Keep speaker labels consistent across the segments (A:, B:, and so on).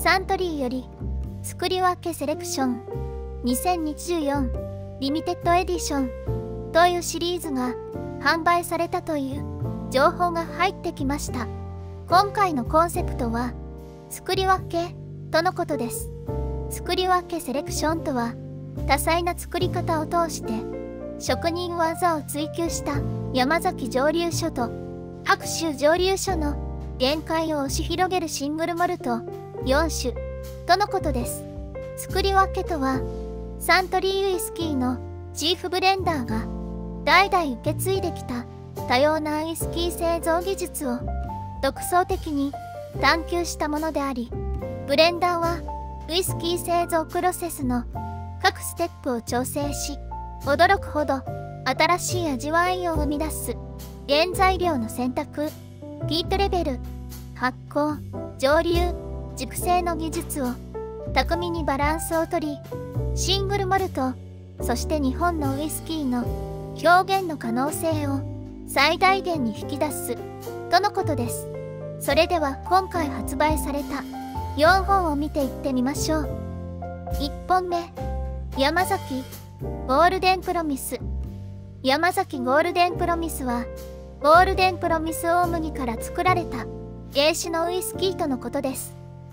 A: サントリーより作り分けセレクション2024リミテッドエディションというシリーズが販売されたという情報が入ってきました。今回のコンセプトは作り分けとのことです。作り分けセレクションとは多彩な作り方を通して職人技を追求した山崎蒸留所と白州蒸留所の限界を押し広げるシングルモルト4種とのことです。作り分けとはサントリーウイスキーのチーフブレンダーが代々受け継いできた多様なウイスキー製造技術を独創的に探求したものであり、ブレンダーはウイスキー製造プロセスの各ステップを調整し、驚くほど新しい味わいを生み出す原材料の選択、ピートレベル、発酵、蒸留、熟成の技術を巧みにバランスをとり、シングルモルト、そして日本のウイスキーの表現の可能性を最大限に引き出すとのことです。それでは今回発売された4本を見ていってみましょう。1本目、山崎ゴールデンプロミス。山崎ゴールデンプロミスはゴールデンプロミス大麦から作られた英種のウイスキーとのことです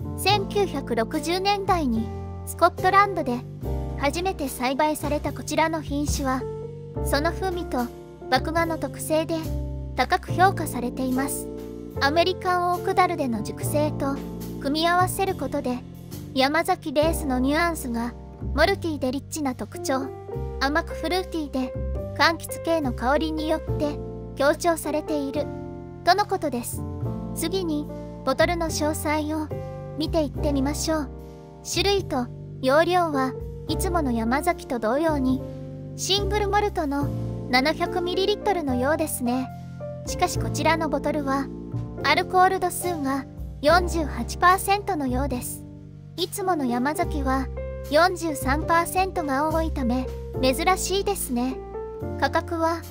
A: 。1960年代にスコットランドで初めて栽培されたこちらの品種は、その風味と麦芽の特性で高く評価されています。アメリカンオークダルでの熟成と組み合わせることで、山崎ベースのニュアンスがモルティでリッチな特徴、甘くフルーティーで柑橘系の香りによって強調されているとのことです。次にボトルの詳細を見ていってみましょう。種類と容量はいつもの山崎と同様にシングルモルトの 700ml のようですね。しかしこちらのボトルはアルコール度数が 48% のようです。いつもの山崎は 43% が多いため珍しいですね。価格は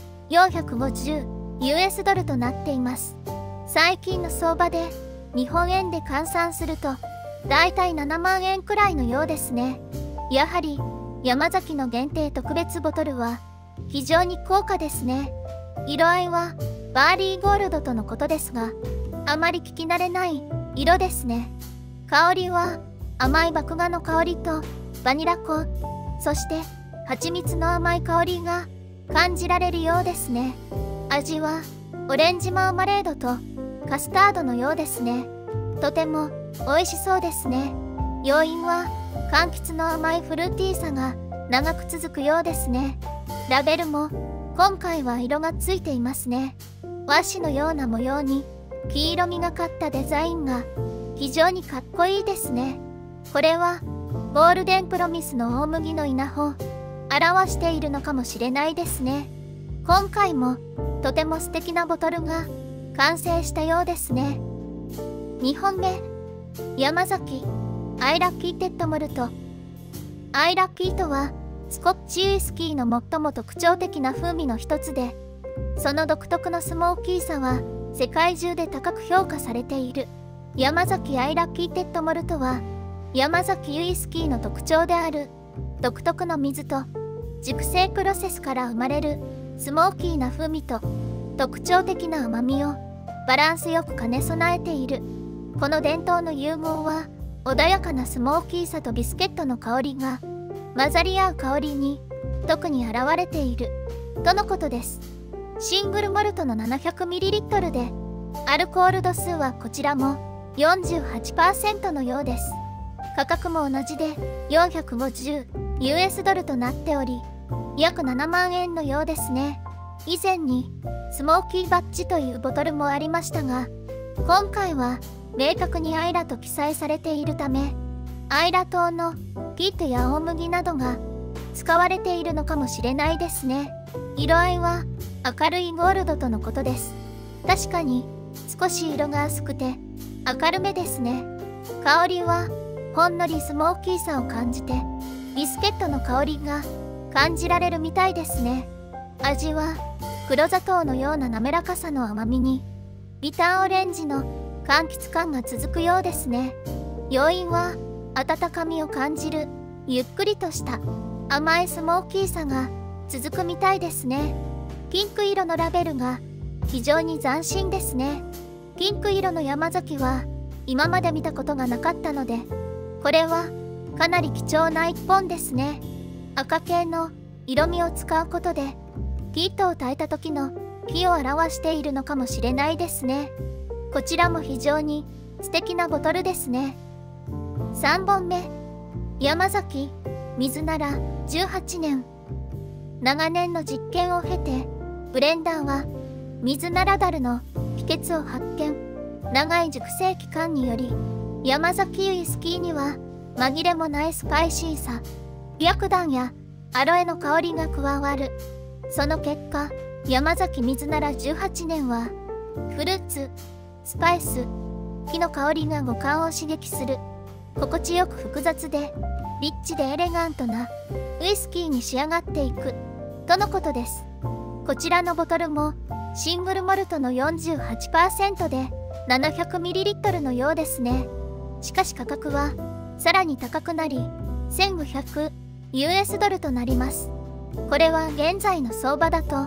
A: 450US ドルとなっています。最近の相場で日本円で換算するとだいたい7万円くらいのようですね。やはり山崎の限定特別ボトルは非常に高価ですね。色合いはバーリーゴールドとのことですが、あまり聞き慣れない色ですね。香りは甘い麦芽の香りとバニラ粉、そして蜂蜜の甘い香りが感じられるようですね。味はオレンジマーマレードとカスタードのようですね。とても美味しそうですね。要因は柑橘の甘いフルーティーさが長く続くようですね。ラベルも今回は色がついていますね。和紙のような模様に黄色みがかったデザインが非常にかっこいいですね。これはゴールデンプロミスの大麦の稲穂を表しているのかもしれないですね。今回もとても素敵なボトルが完成したようですね。2本目、山崎アイラッキーテッドモルト。アイラッキーとはスコッチウイスキーの最も特徴的な風味の一つで、その独特のスモーキーさは世界中で高く評価されている。山崎アイラッキーテッドモルトは山崎ウイスキーの特徴である独特の水と熟成プロセスから生まれるスモーキーな風味と特徴的な甘みをバランスよく兼ね備えている。この伝統の融合は穏やかなスモーキーさとビスケットの香りが混ざり合う香りに特に現れているとのことです。シングルモルトの 700ml でアルコール度数はこちらも 48% のようです。価格も同じで 450US ドルとなっており、約7万円のようですね。以前にスモーキーバッジというボトルもありましたが、今回は明確にアイラと記載されているため、アイラ島のピートや大麦などが使われているのかもしれないですね。色合いは明るいゴールドとのことです。確かに少し色が薄くて明るめですね。香りはほんのりスモーキーさを感じてビスケットの香りが感じられるみたいですね。味は黒砂糖のような滑らかさの甘みにビターオレンジの柑橘感が続くようですね。 要因は温かみを感じるゆっくりとした甘いスモーキーさが続くみたいですね。ピンク色のラベルが非常に斬新ですね。ピンク色の山崎は今まで見たことがなかったので、これはかなり貴重な一本ですね。赤系の色味を使うことでピートを炊いた時の火を表しているのかもしれないですね。こちらも非常に素敵なボトルですね。3本目、山崎水なら18年。長年の実験を経てブレンダーは水ならだるの秘訣を発見。長い熟成期間により山崎ウイスキーには紛れもないスパイシーさ、白檀やアロエの香りが加わる。その結果、山崎水なら18年はフルーツ、スパイス、木の香りが五感を刺激する心地よく複雑でリッチでエレガントなウイスキーに仕上がっていくとのことです。こちらのボトルもシングルモルトの 48% で 700ml のようですね。しかし価格はさらに高くなり 1500US ドルとなります。これは現在の相場だと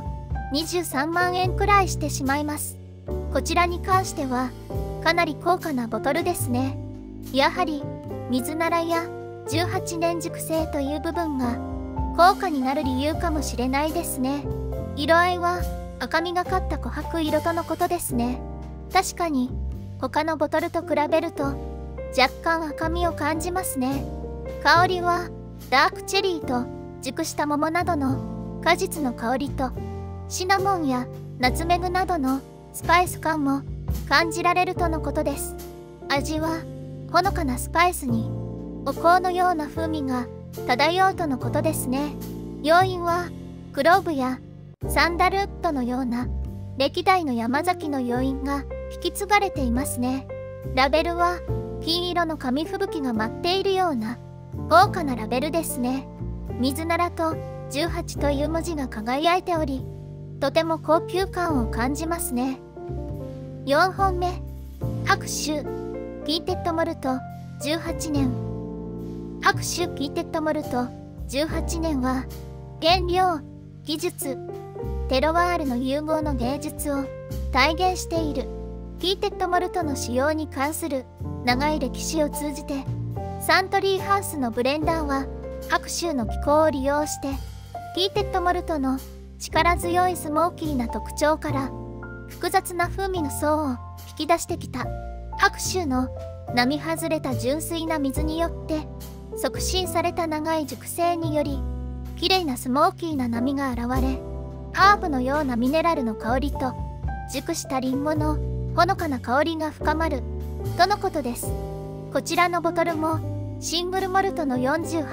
A: 23万円くらいしてしまいます。こちらに関してはかなり高価なボトルですね。やはり水ならや18年熟成という部分が高価になる理由かもしれないですね。色合いは赤みがかった琥珀色とのことですね。確かに他のボトルと比べると若干赤みを感じますね。香りはダークチェリーと熟した桃などの果実の香りとシナモンやナツメグなどのスパイス感も感じられるとのことです。味はほのかなスパイスにお香のような風味が漂うとのことですね。要因はクローブやサンダルウッドのような歴代の山崎の要因が引き継がれていますね。ラベルは金色の紙吹雪が舞っているような豪華なラベルですね。水ならと18という文字が輝いており、とても高級感を感じますね。4本目、白州ピーテッドモルト18年。白州ピーテッドモルト18年は原料、技術、テロワールの融合の芸術を体現している。ピーテッドモルトの使用に関する長い歴史を通じて、サントリーハウスのブレンダーは白州の気候を利用してピーテッドモルトの力強いスモーキーな特徴から複雑な風味の層を引き出してきた。白州の並外れた純粋な水によって促進された長い熟成により綺麗なスモーキーな波が現れ、ハーブのようなミネラルの香りと熟したリンゴのほのかな香りが深まるとのことです。こちらのボトルもシングルモルトの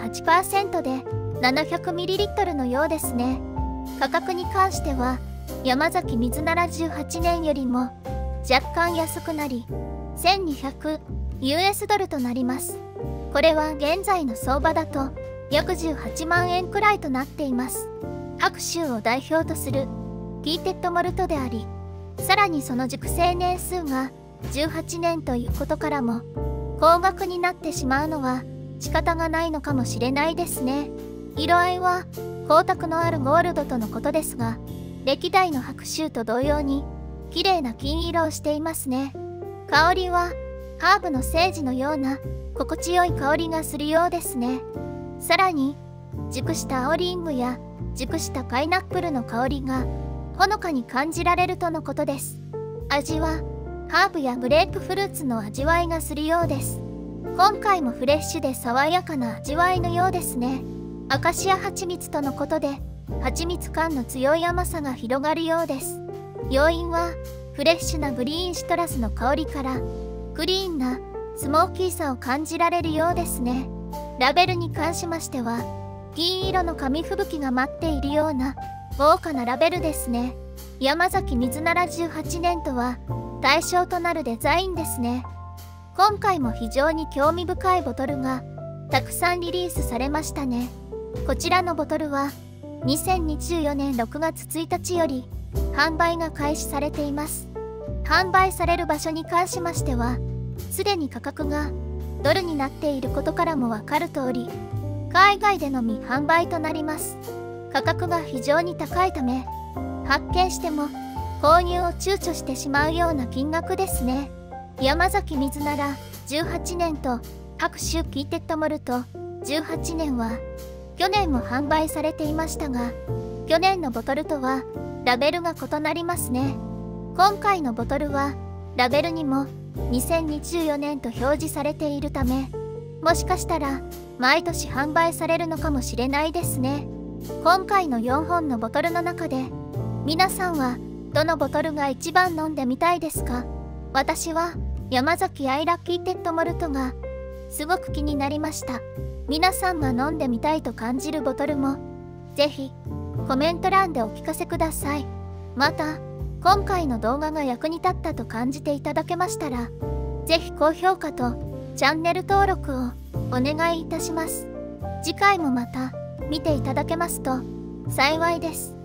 A: 48% で 700ml のようですね。価格に関しては山崎水なら18年よりも若干安くなり 1200US ドルとなります。これは現在の相場だと約18万円くらいとなっています。白州を代表とするピーテッドモルトであり、さらにその熟成年数が18年ということからも高額になってしまうのは仕方がないのかもしれないですね。色合いは光沢のあるゴールドとのことですが、歴代の白州と同様に綺麗な金色をしていますね。香りはハーブのセージのような心地よい香りがするようですね。さらに熟した青リンゴや熟したパイナップルの香りがほのかに感じられるとのことです。味はハーブやグレープフルーツの味わいがするようです。今回もフレッシュで爽やかな味わいのようですね。アカシア蜂蜜とのことで蜂蜜感の強い甘さが広がるようです。要因はフレッシュなグリーンシトラスの香りからクリーンなスモーキーさを感じられるようですね。ラベルに関しましては銀色の紙吹雪が舞っているような豪華なラベルですね。山崎水なら18年とは対象となるデザインですね。今回も非常に興味深いボトルがたくさんリリースされましたね。こちらのボトルは2024年6月1日より販売が開始されています。販売される場所に関しましてはすでに価格がドルになっていることからもわかる通り、海外でのみ販売となります。価格が非常に高いため、発見しても購入を躊躇してしまうような金額ですね。山崎水なら18年と白州キーテッドモルト18年は去年も販売されていましたが、去年のボトルとはラベルが異なりますね。今回のボトルはラベルにも2024年と表示されているため、もしかしたら毎年販売されるのかもしれないですね。今回の4本のボトルの中で皆さんはどのボトルが一番飲んでみたいですか？私は山崎アイラキーテッドモルトがすごく気になりました。皆さんが飲んでみたいと感じるボトルもぜひコメント欄でお聞かせください。また今回の動画が役に立ったと感じていただけましたら、ぜひ高評価とチャンネル登録をお願いいたします。次回もまた見ていただけますと幸いです。